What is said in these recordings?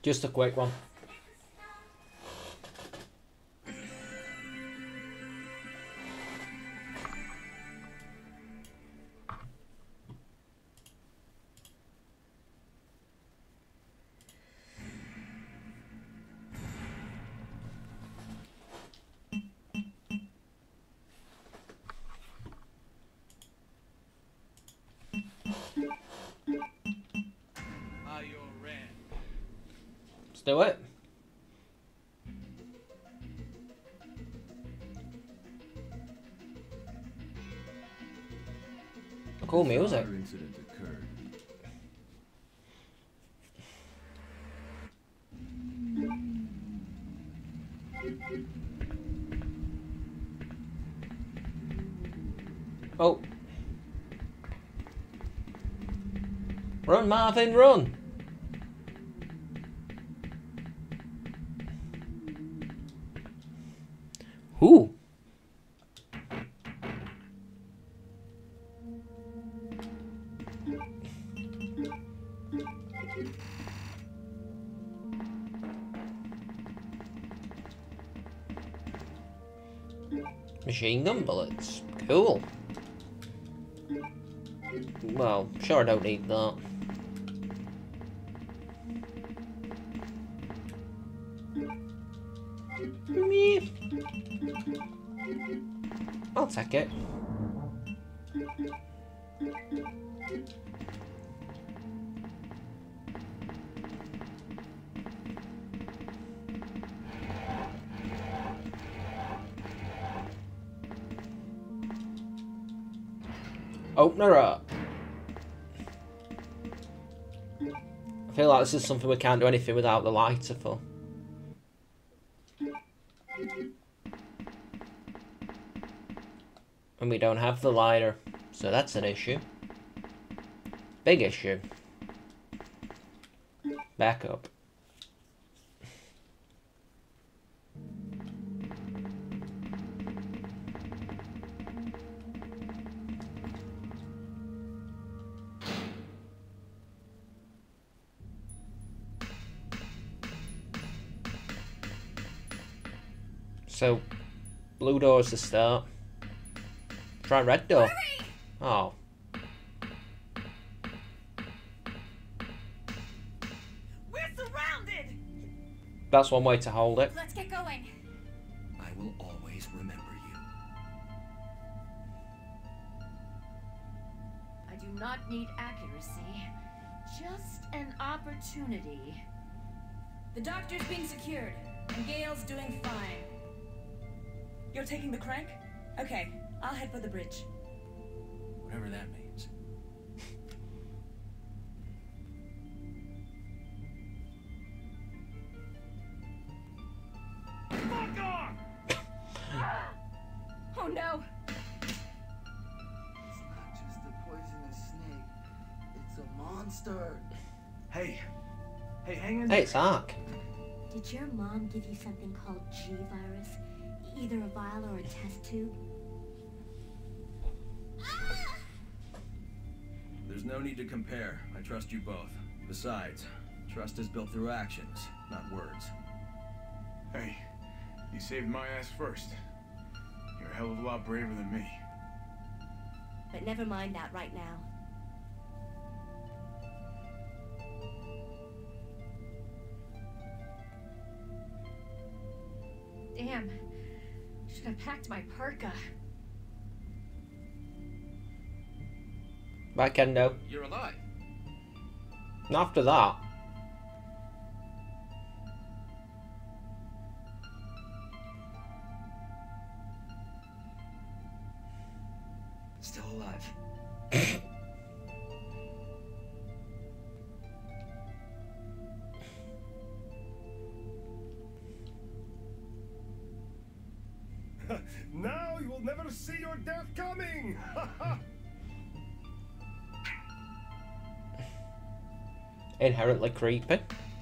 Just a quick one. BioRand. Let's do it. Cool music. Incident occurred. Oh. Run, Marvin, run! Who? Machine gun bullets. Cool. Well, sure I don't need that. Me. I'll take it. Open her up. I feel like this is something we can't do anything without the lighter for. And we don't have the lighter, so that's an issue. Big issue. Back up. So, blue door's the start. Try red door. Hurry! Oh. We're surrounded! That's one way to hold it. Let's get going. I will always remember you. I do not need accuracy, just an opportunity. The doctor's being secured, and Gail's doing fine. You're taking the crank? Okay, I'll head for the bridge. Whatever that means. Fuck off! Oh no! It's not just a poisonous snake. It's a monster. Hey, hang in. Hey, it's Ark. Did your mom give you something called G-virus? Either a vial or a test tube? There's no need to compare. I trust you both. Besides, trust is built through actions, not words. Hey, you saved my ass first. You're a hell of a lot braver than me. But never mind that right now. Damn. Should have packed my parka. Bye, Kendo. You're alive. And after that. Still alive. Now you will never see your death coming! Inherently creepy.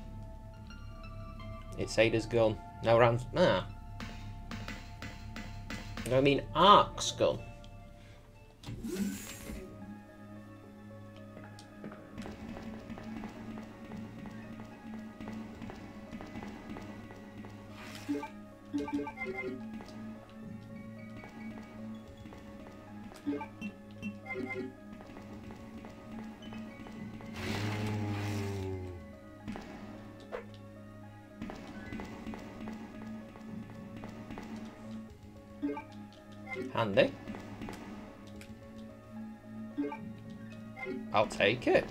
It's Ada's gun. Now round. Ah. I mean, Ark's gun. Handy. I'll take it.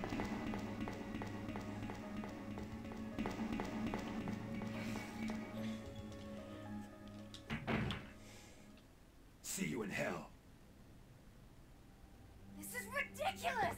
See you in hell. This is ridiculous!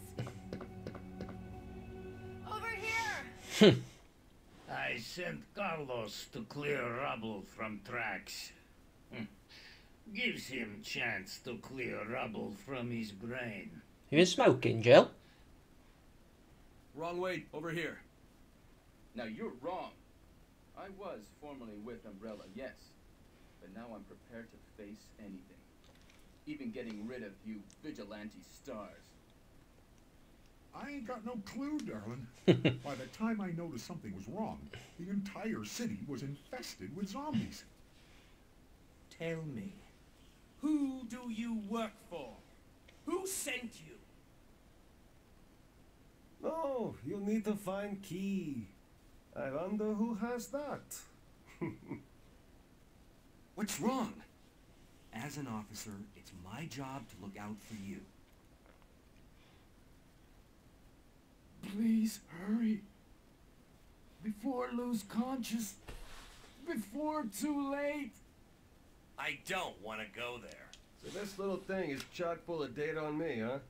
Over here! I sent Carlos to clear rubble from tracks. Gives him chance to clear rubble from his brain. You been smoking, Jill? Wrong way, over here. Now you're wrong. I was formerly with Umbrella, yes. But now I'm prepared to face anything. Even getting rid of you vigilante stars. I ain't got no clue, darling. By the time I noticed something was wrong, the entire city was infested with zombies. Tell me, who do you work for? Who sent you? Oh, you'll need to find Key. I wonder who has that. What's wrong? As an officer, it's my job to look out for you. Please hurry. Before I lose conscious. Before too late. I don't want to go there. So this little thing is chock full of data on me, huh?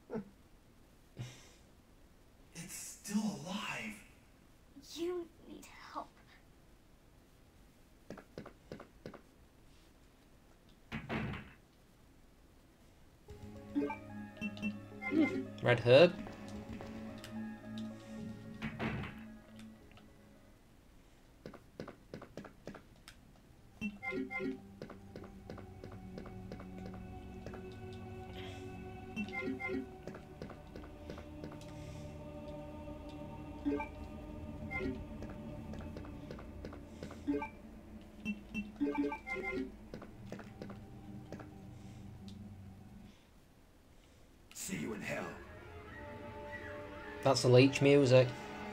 It's still alive. You need help. Red herb. See you in hell. That's the leech music.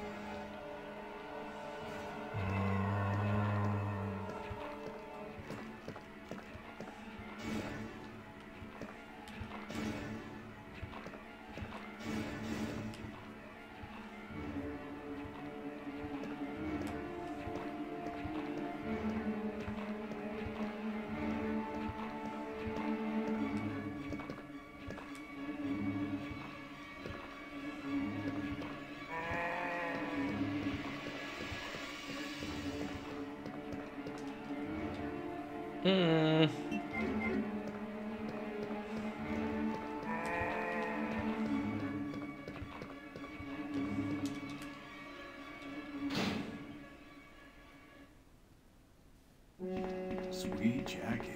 Sweet jacket.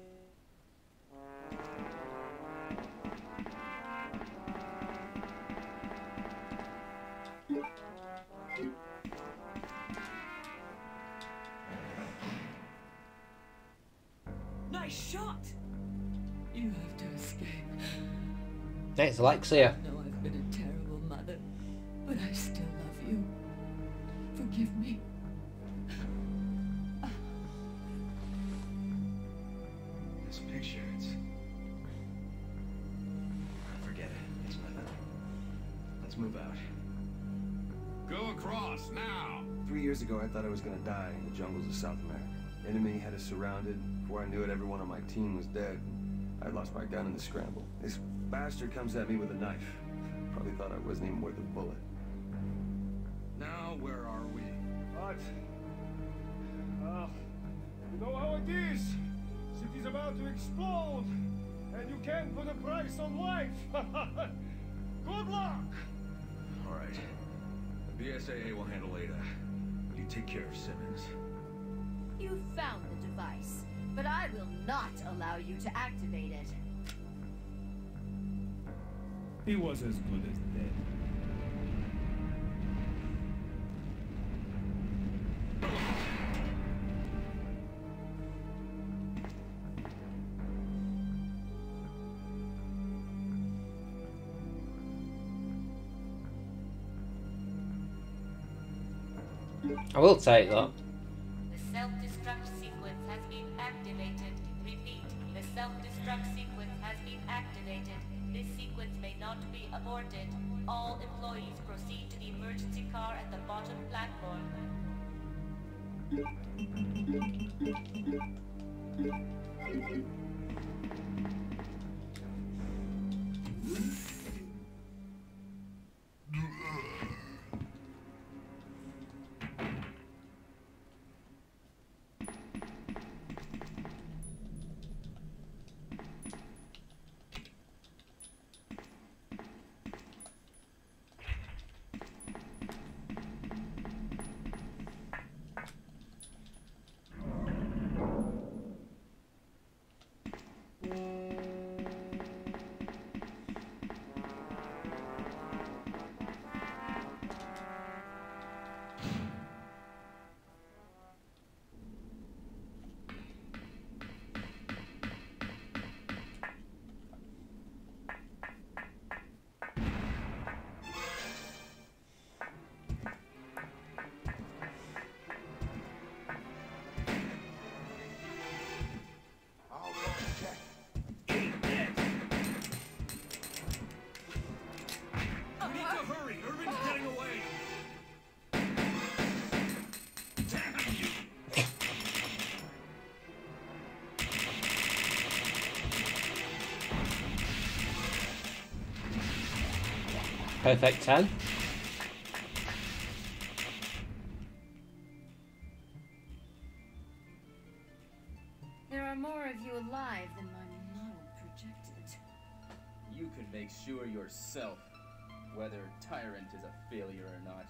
Nice shot! You have to escape. It's Alexia. I know I've been a terrible mother, but I still love you. Forgive me. This picture, it's... Forget it. It's nothing. Let's move out. Go across, now! 3 years ago, I thought I was gonna die in the jungles of South America. Enemy had us surrounded. Before I knew it, everyone on my team was dead. I lost my gun in the scramble. This bastard comes at me with a knife. Probably thought I wasn't even worth a bullet. Now, where are we? What? You know how it is. City's about to explode, and you can't put a price on life. Good luck. All right. The BSAA will handle Ada. You take care of Simmons. You found the device, but I will not allow you to activate it. He was as good as dead. I will take that. The self-destruct sequence has been activated. Repeat, the self-destruct sequence has been activated. This sequence may not be aborted. All employees proceed to the emergency car at the bottom platform. Perfect 10. There are more of you alive than my model projected. You could make sure yourself whether Tyrant is a failure or not.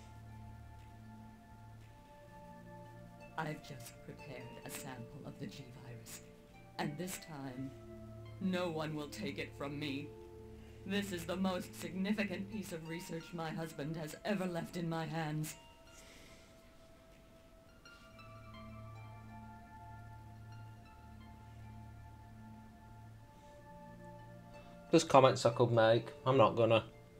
I've just prepared a sample of the G-Virus, and this time, no one will take it from me. This is the most significant piece of research my husband has ever left in my hands. There's comments I could make. I'm not gonna.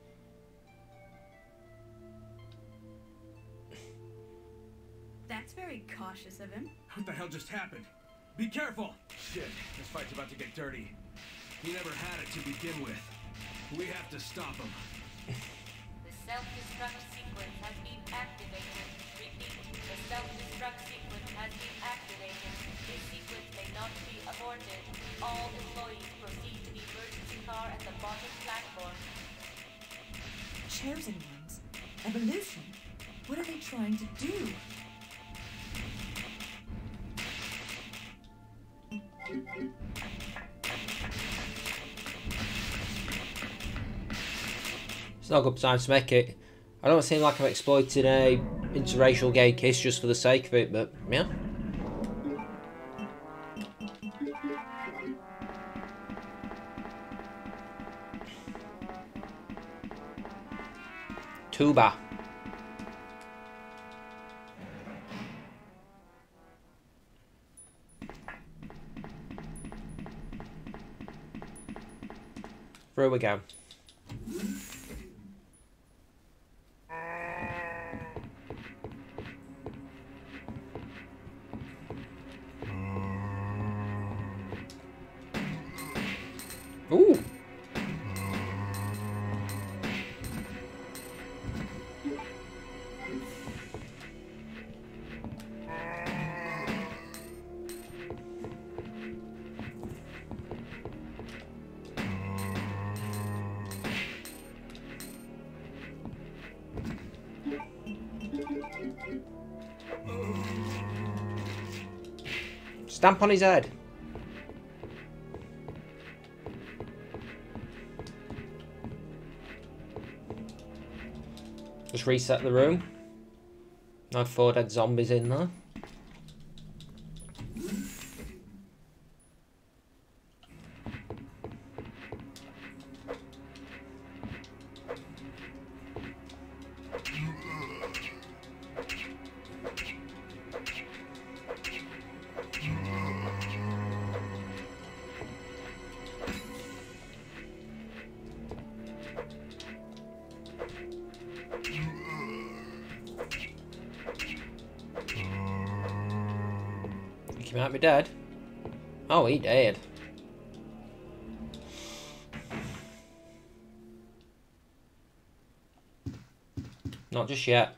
That's very cautious of him. What the hell just happened? Be careful! Shit, this fight's about to get dirty. He never had it to begin with. We have to stop him. The self-destruct sequence has been activated. Repeat, the self-destruct sequence has been activated. This sequence may not be aborted. All employees proceed to the emergency car at the bottom platform. Chosen ones? Evolution? What are they trying to do? It's not a good time to make it. I don't seem like I'm exploiting a interracial gay kiss just for the sake of it, but yeah. Tuba. Through we go. Ooh. Stamp on his head. Just reset the room. No 4 dead zombies in there. might be dead. Oh, he did. Not just yet.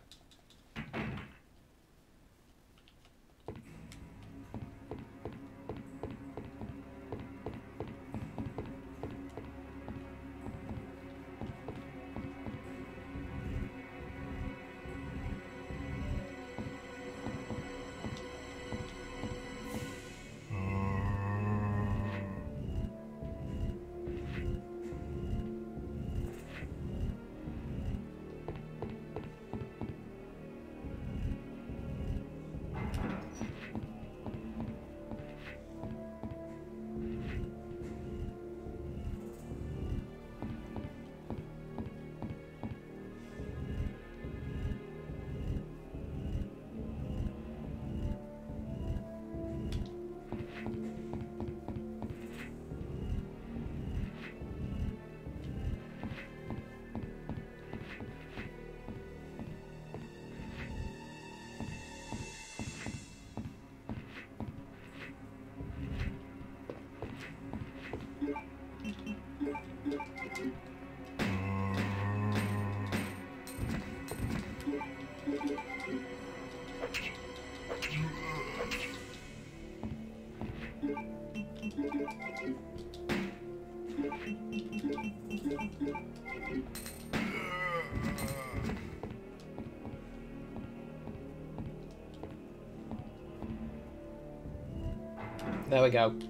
There we go.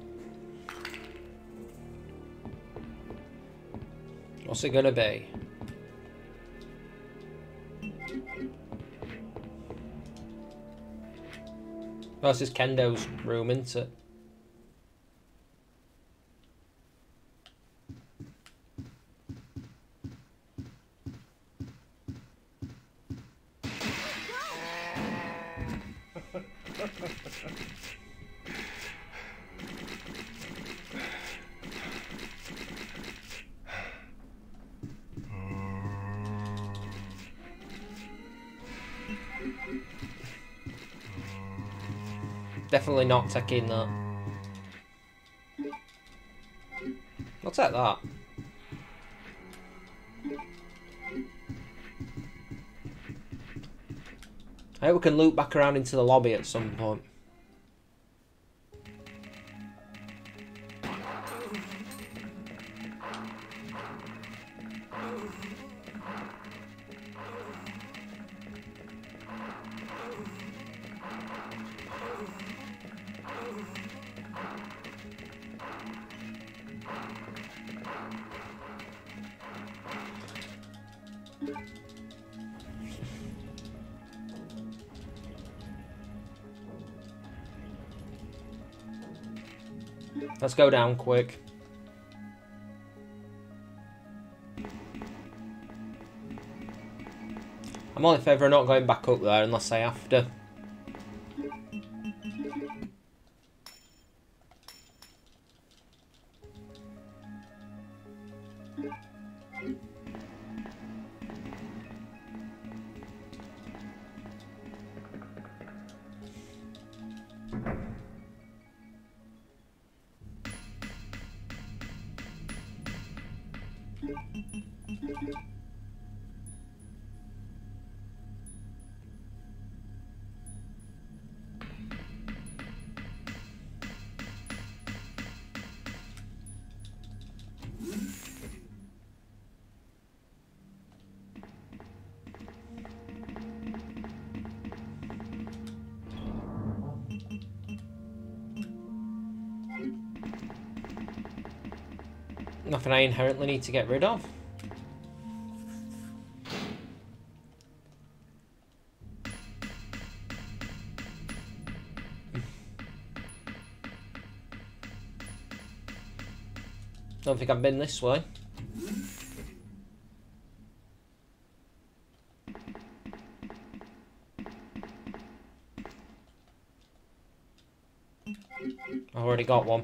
What's it gonna be? Oh, this is Kendo's room, isn't it? Definitely not taking that. I'll take that. I hope we can loop back around into the lobby at some point. Let's go down quick. I'm all in favour of not going back up there unless I have to. Nothing I inherently need to get rid of. Don't think I've been this way. I've already got one.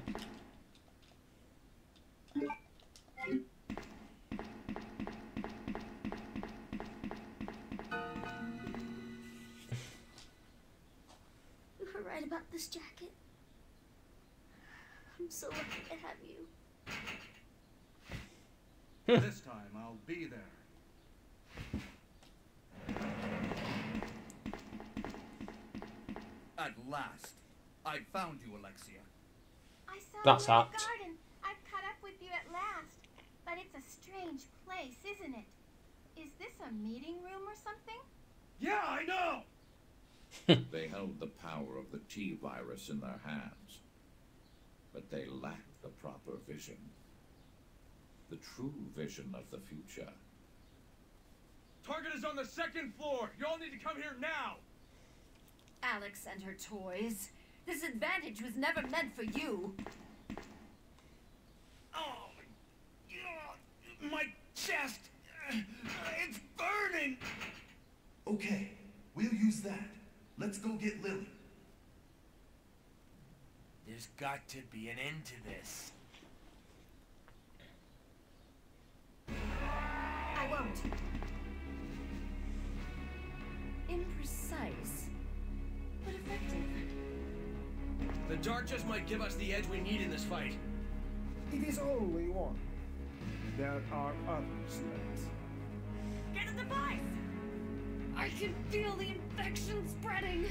right about this jacket? I'm so lucky to have you. This time I'll be there. At last, I found you, Alexia. I saw That's you in apt. the garden. I've caught up with you at last. But it's a strange place, isn't it? Is this a meeting room or something? Yeah, I know! They held the power of the T-virus in their hands, but they lacked the proper vision. The true vision of the future. Target is on the 2nd floor. You all need to come here now. Alex and her toys. This advantage was never meant for you. Oh, my chest! It's burning! Okay, we'll use that. Let's go get Lily. There's got to be an end to this. I won't. Imprecise, but effective. The dark just might give us the edge we need in this fight. It is only one. There are others left. Get the device! I can feel the infection spreading.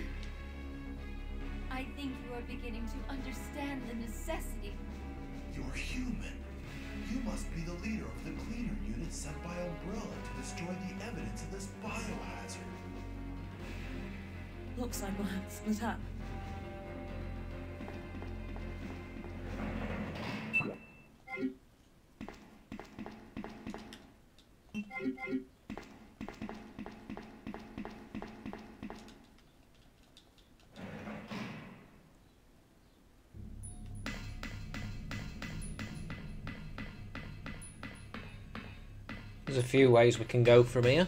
I think you are beginning to understand the necessity. You're human. You must be the leader of the cleaner unit sent by Umbrella to destroy the evidence of this biohazard. Looks like we'll have to split up. There's a few ways we can go from here.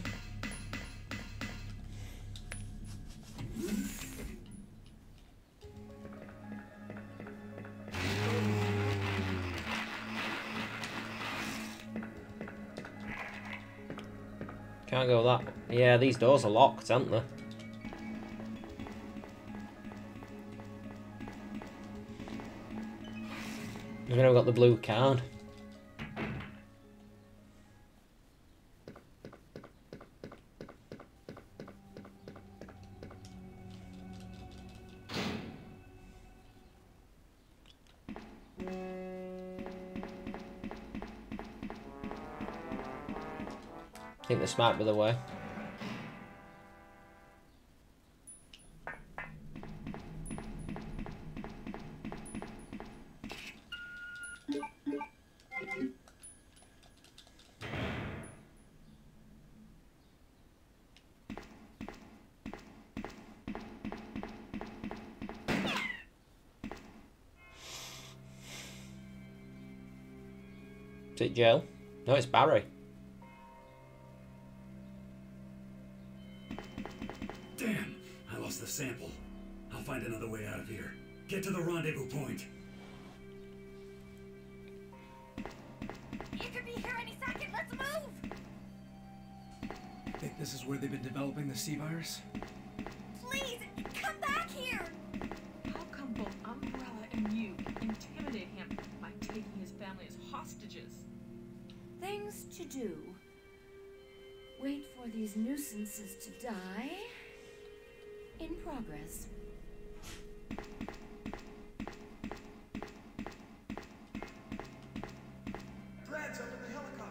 Can't go that. Yeah, these doors are locked, aren't they? We've never got the blue card. I think this might be the way. Is it Joe? No, it's Barry. Damn! I lost the sample. I'll find another way out of here. Get to the rendezvous point. It could be here any second. Let's move! Think this is where they've been developing the C-virus? Please, come back here! How come both Umbrella and you intimidate him by taking his family as hostages? Things to do. Wait for these nuisances to die. In progress. Brad's up in the helicopter.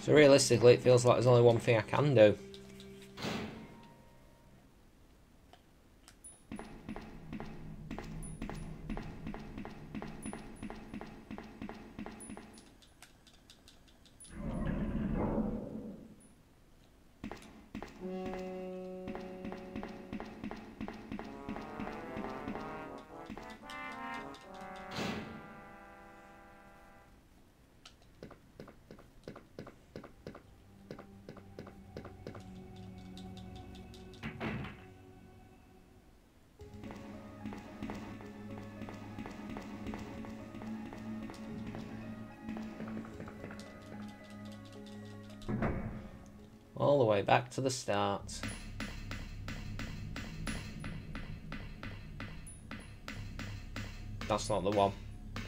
So realistically, it feels like there's only one thing I can do. All the way back to the start. That's not the one.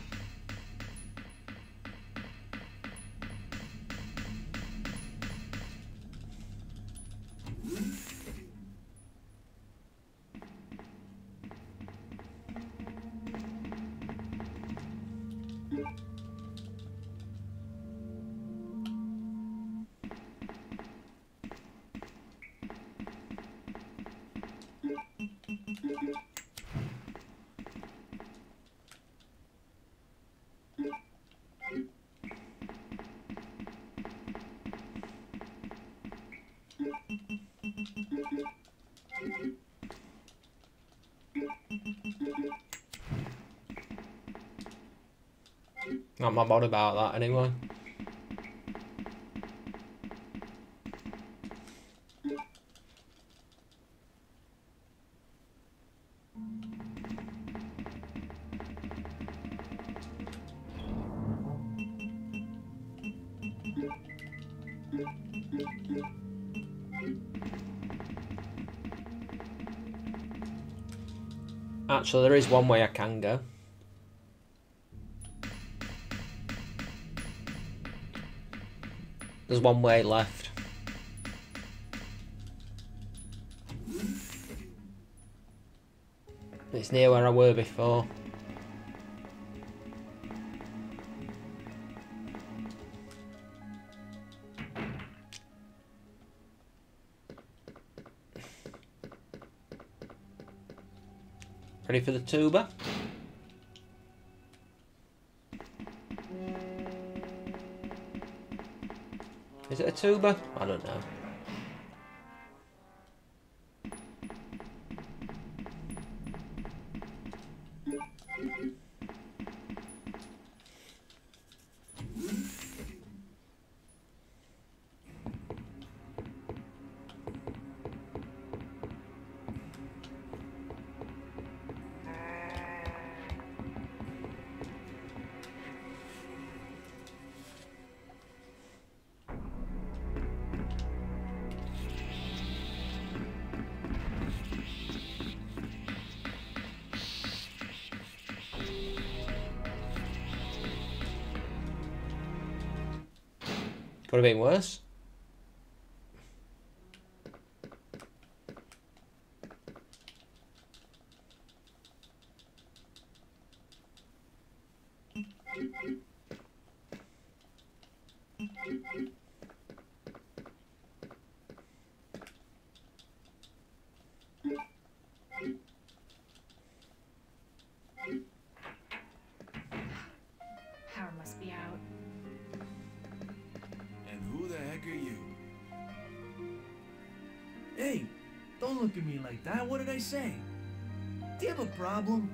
Not my bothered about that anyway. Actually, there is one way I can go. There's one way left. It's near where I were before. Ready for the tuba? Is it a tuba? I don't know. Could have been worse. Power must be out. And who the heck are you? Hey, don't look at me like that. What did I say? Do you have a problem?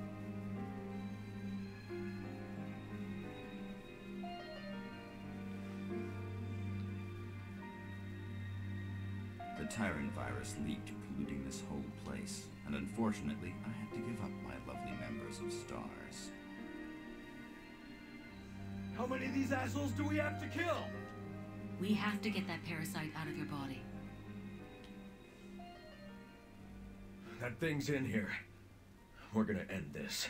The Tyrant virus leaked, polluting this whole place, and unfortunately, I had to give up my lovely members of STARS. How many of these assholes do we have to kill? We have to get that parasite out of your body. That thing's in here. We're gonna end this.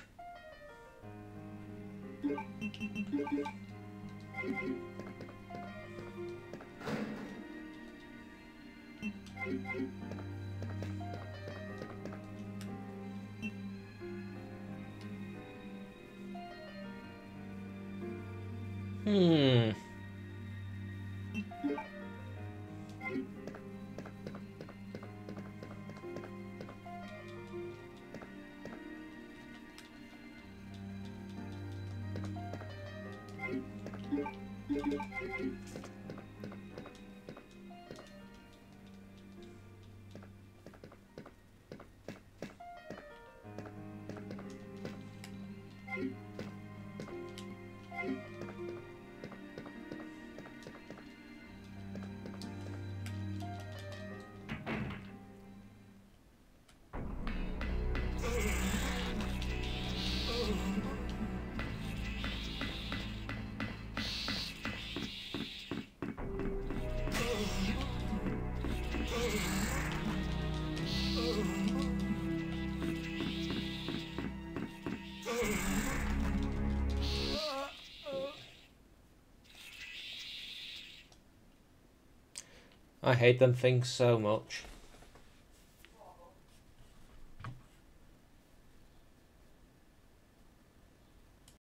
I hate them things so much.